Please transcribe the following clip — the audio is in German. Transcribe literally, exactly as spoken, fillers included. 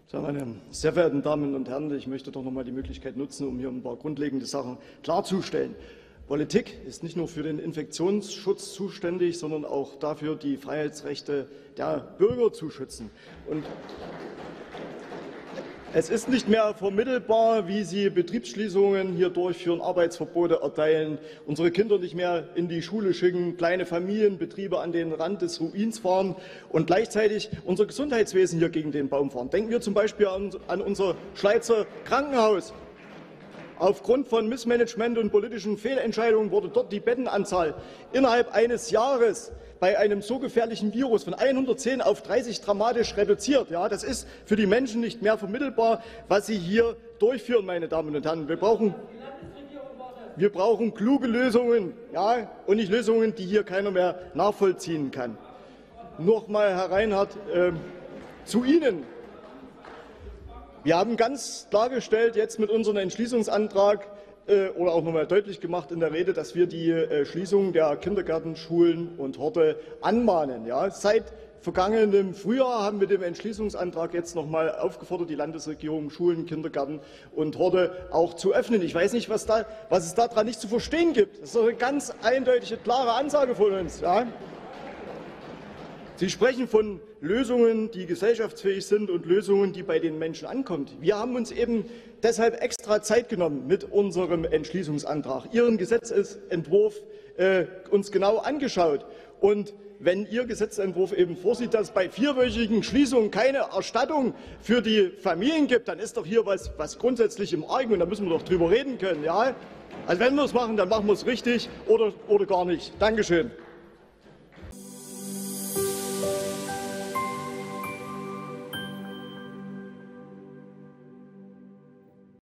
Ja, meine sehr verehrten Damen und Herren, ich möchte doch noch mal die Möglichkeit nutzen, um hier ein paar grundlegende Sachen klarzustellen. Politik ist nicht nur für den Infektionsschutz zuständig, sondern auch dafür, die Freiheitsrechte der Bürger zu schützen. Und es ist nicht mehr vermittelbar, wie Sie Betriebsschließungen hier durchführen, Arbeitsverbote erteilen, unsere Kinder nicht mehr in die Schule schicken, kleine Familienbetriebe an den Rand des Ruins fahren und gleichzeitig unser Gesundheitswesen hier gegen den Baum fahren. Denken wir zum Beispiel an, an unser Schleizer Krankenhaus. Aufgrund von Missmanagement und politischen Fehlentscheidungen wurde dort die Bettenanzahl innerhalb eines Jahres bei einem so gefährlichen Virus von hundertzehn auf dreißig dramatisch reduziert. Ja, das ist für die Menschen nicht mehr vermittelbar, was Sie hier durchführen, meine Damen und Herren. Wir brauchen, wir brauchen kluge Lösungen, ja, und nicht Lösungen, die hier keiner mehr nachvollziehen kann. Noch mal, Herr Reinhardt, äh, zu Ihnen. Wir haben ganz klargestellt jetzt mit unserem Entschließungsantrag äh, oder auch noch mal deutlich gemacht in der Rede, dass wir die äh, Schließung der Kindergärten, Schulen und Horte anmahnen. Ja, seit vergangenem Frühjahr haben wir mit dem Entschließungsantrag jetzt noch mal aufgefordert, die Landesregierung, Schulen, Kindergärten und Horte auch zu öffnen. Ich weiß nicht, was, da, was es daran nicht zu verstehen gibt. Das ist doch eine ganz eindeutige, klare Ansage von uns. Ja? Sie sprechen von Lösungen, die gesellschaftsfähig sind und Lösungen, die bei den Menschen ankommen. Wir haben uns eben deshalb extra Zeit genommen mit unserem Entschließungsantrag, Ihren Gesetzentwurf äh, uns genau angeschaut. Und wenn Ihr Gesetzentwurf eben vorsieht, dass es bei vierwöchigen Schließungen keine Erstattung für die Familien gibt, dann ist doch hier was, was grundsätzlich im Argen und da müssen wir doch drüber reden können. Ja? Also wenn wir es machen, dann machen wir es richtig oder, oder gar nicht. Dankeschön.